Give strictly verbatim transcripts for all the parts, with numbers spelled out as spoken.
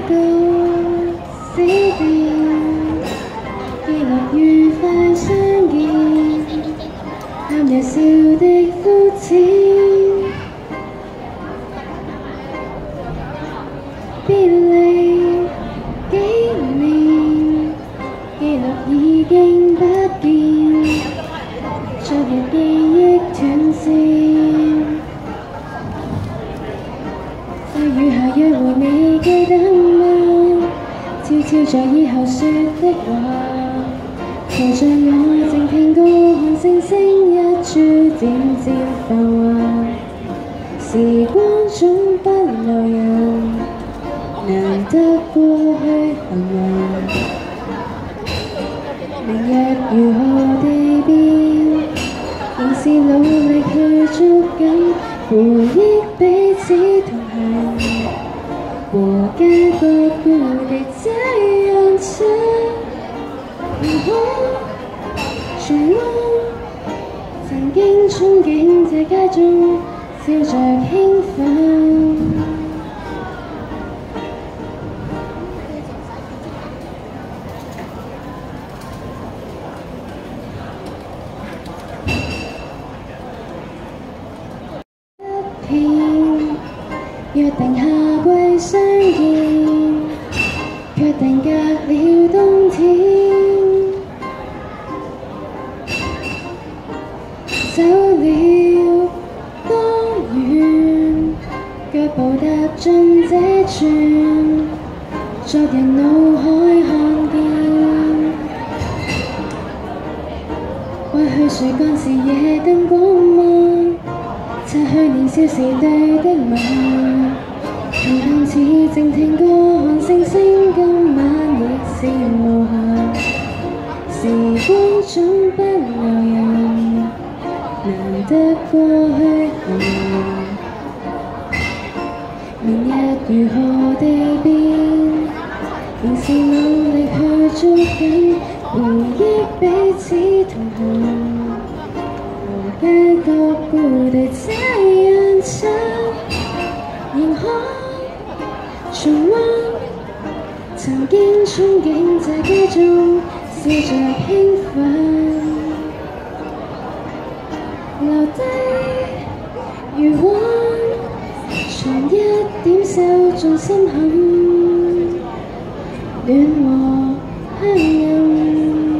個小店，記錄愉快相見，談夜笑的膚淺，別離幾年，記錄已經不見，昨日記憶斷線。 在雨下約會，你記得嗎？悄悄在以後說的話，陪着我靜聽歌，看星星一株漸漸繁華。時光總不留人，難得過去繁華。明日如何地變，仍是努力去捉緊回憶，彼此同行。 我該過不得再讓這如何重溫？曾經憧憬在街中笑着興奮，一片約定下。 相見，決定隔了冬天，走了多遠，腳步踏進這轉，昨日腦海看見，或許樹幹是夜燈光芒，擦去年少時對的夢。 平淡似靜聽歌，看星星，今晚亦是無限。時光總不留人，難得過去繁華。明日如何地變，仍是努力去捉緊回憶，彼此同行。何解覺孤獨這樣真，仍可。 重溫曾經憧憬在街中笑着興奮，留低餘溫，從一點手中心坎，暖和香韌。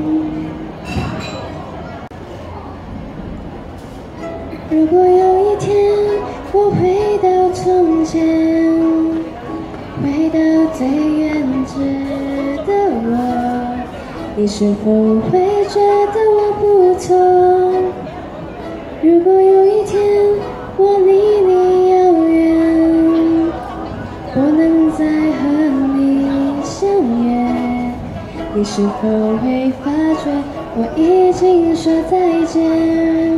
如果有一天我回到從前。 回到最原始的我，你是否會覺得我不同？如果有一天我離你遙遠，不能再和你相約，你是否會發覺我已經說再見？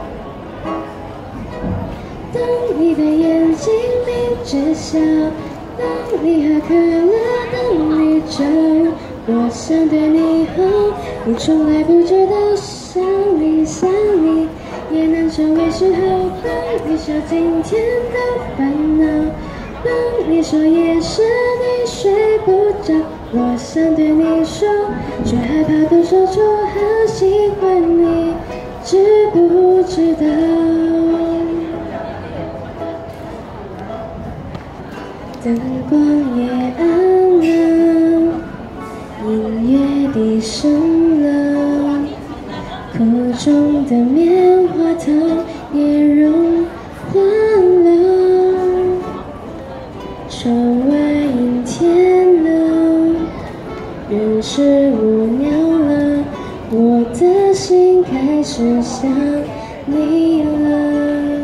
當你的眼睛眯着笑。 當你喝可樂，當你酒，我想對你好，你從來不知道想你想你也能成為嗜好。當你說今天的煩惱，當你說夜是你睡不着，我想對你說，卻害怕都說出好喜歡你，知不知道？ 燈光也暗了，音樂低聲了，口中的棉花糖也融化了。窗外陰天了，人是無聊了，我的心開始想你了。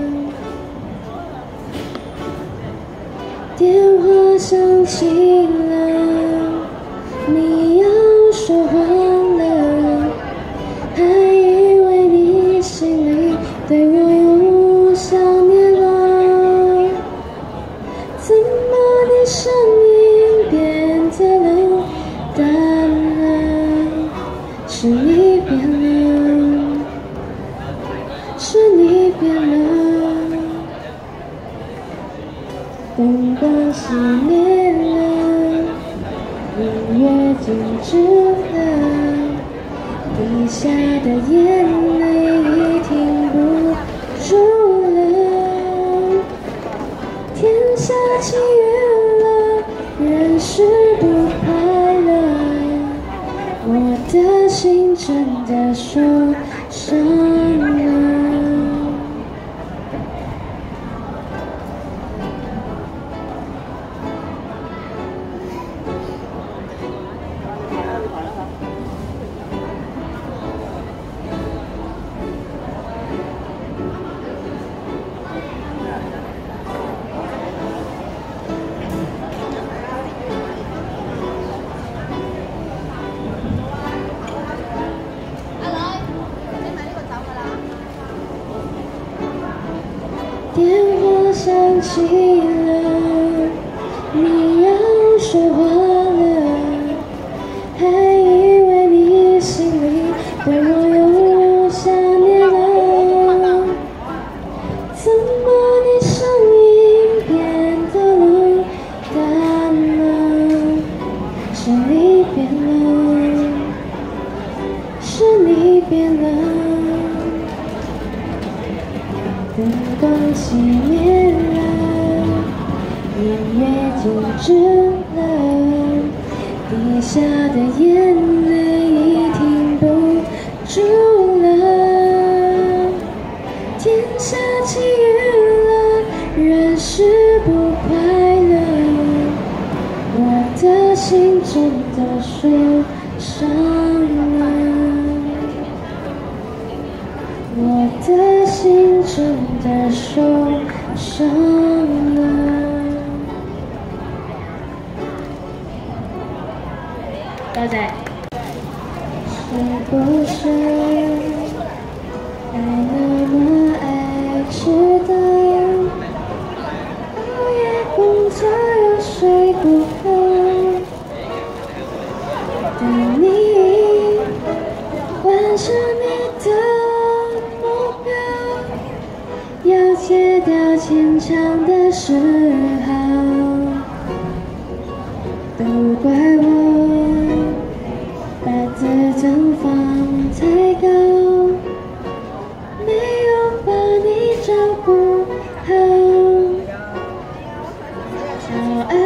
電話響起了，你要說謊了，還以為你心裡對我有想念了，怎麼你聲音變得冷淡了？是你變了，是你變了。 燈光熄滅了， 音乐静止了，滴下的眼泪已停不住了。天下起雨了，人是不快乐，我的心真的受伤了。电话响起了，你要说话了，还以为你心里对我又想念了，怎么你声音变得冷淡了？是你变了，是你变了。灯光熄灭了，音乐静止了，滴下的眼泪已停不住了。天下起雨了，人是不快乐，我的心真的受伤了。我的心真的受伤了。多謝。是不是还那麼愛遲到？熬夜工作又睡不好，等你完成你的要戒掉牵强的嗜好，都怪我把自尊放太高，没有把你照顾好。骄傲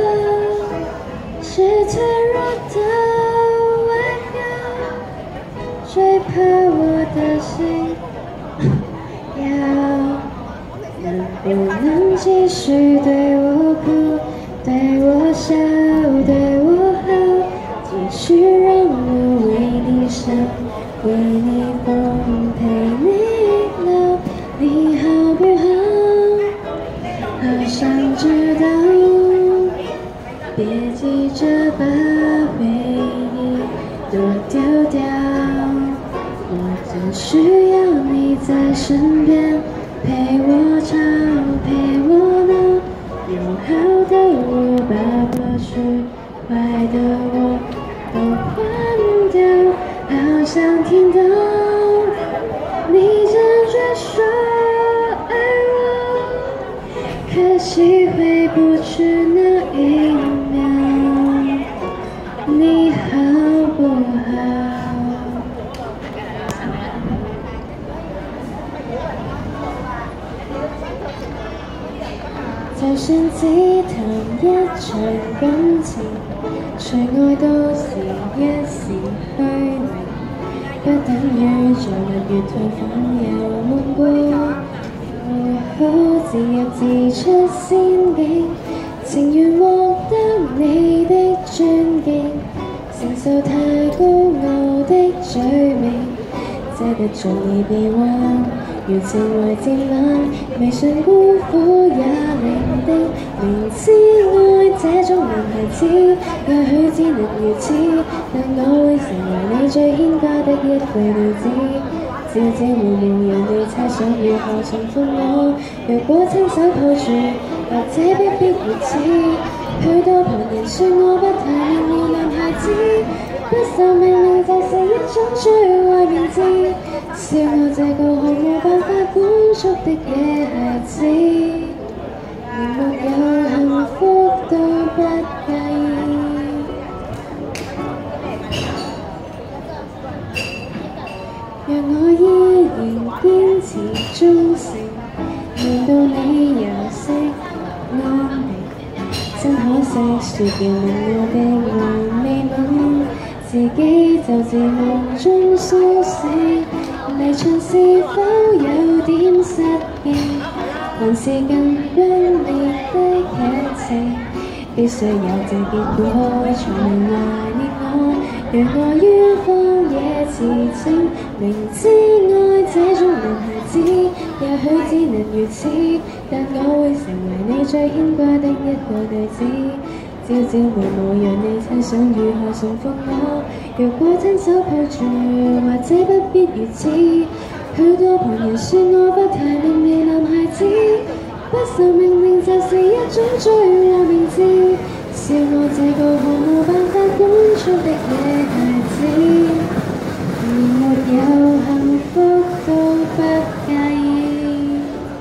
是脆弱的外表，最怕我的心能不能继续对我哭，对我笑，对我好，继续让我为你伤，为你疯，陪你老，你好不好？好想知道，别急着把回忆都丢掉，我只需要你在身边。陪我吵，陪我闹，有好的我把过去，坏的我都换掉。好想听到你坚决说爱我，可惜回不去那一秒，你好不好？就算紫檀一場感情，隨愛都是一時虛名，不等於在日月退返又悶過。愛好自入自出仙境，情願獲得你的尊敬，承受太高傲的罪名，這不盡已被忘。如情懷漸冷，微信辜負也伶仃，明知愛這種男孩子，也許只能如此，但我會成為你最牽掛的一句女子。朝朝暮暮讓你猜想如何重逢我，若果親手抱住，或者不必如此。許多旁人說我不太明了男孩子，不受命令就是一種最壞名字。笑我這個毫無辦法管束的野孩子，連沒有幸福都不介意。 說要吻我的還未吻，自己就自夢中甦醒。離場是否有點失敬，還是更轟烈的劇情？必須有這結果才能懷念我。讓我於荒野馳騁，明知愛這種男孩子，也許只能如此，但我會成為你最牽掛的一個句子。朝朝暮暮讓你猜想如何重複我，若果親手抱住，或者不必如此。許多旁人說我不太明了男孩子，不受命令就是一種罪惡名字。笑我這個毫無辦法管束的野孩子，連沒有幸福都不介意。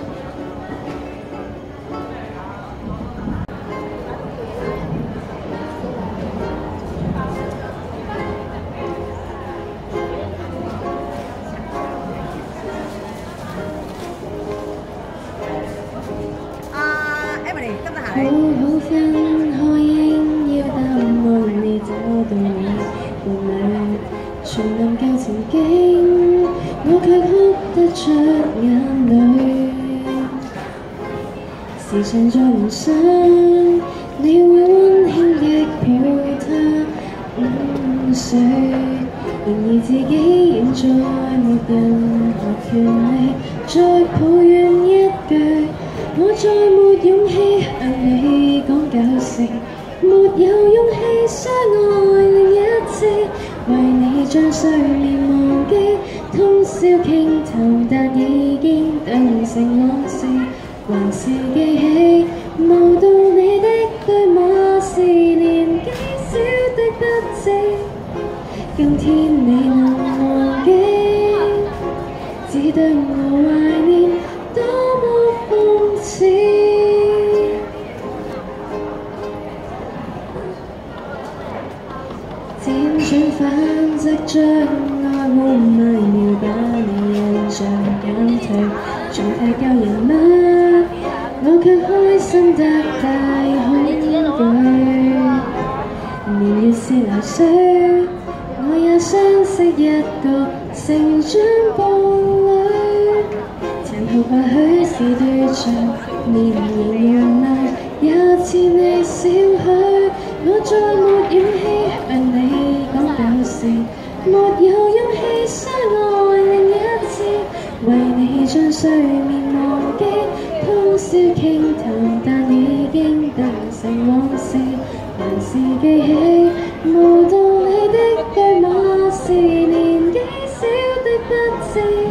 啊 ，Emily 得唔得閒？ 好好分開應要答案，你找到你伴侶，全能夠前景，我卻哭得出眼淚。時常在幻想，你會溫馨的抱他午睡，然而自己現在沒任何權利再抱怨一句。我再沒勇氣向你講舊情，沒有勇氣相愛另一次，為你將睡眠忘記，通宵傾談，但已經當成往事，還是記起無道理的對罵是年紀小的不知，今天未能忘記，只對我懷念多麼諷刺。輾轉反側將愛活埋了，把你印象減退，仲太舊人物，我卻開心得太恐懼。年月是流水，我也相識一個成長伴侶。殘酷或許是對象，面容樣貌也似你少許。我再沒勇氣向你講舊情，沒有勇氣相愛另一次，為你將睡眠忘記，通宵傾談，但已經當成往事，還是記起無道理的對罵是年紀小的不知。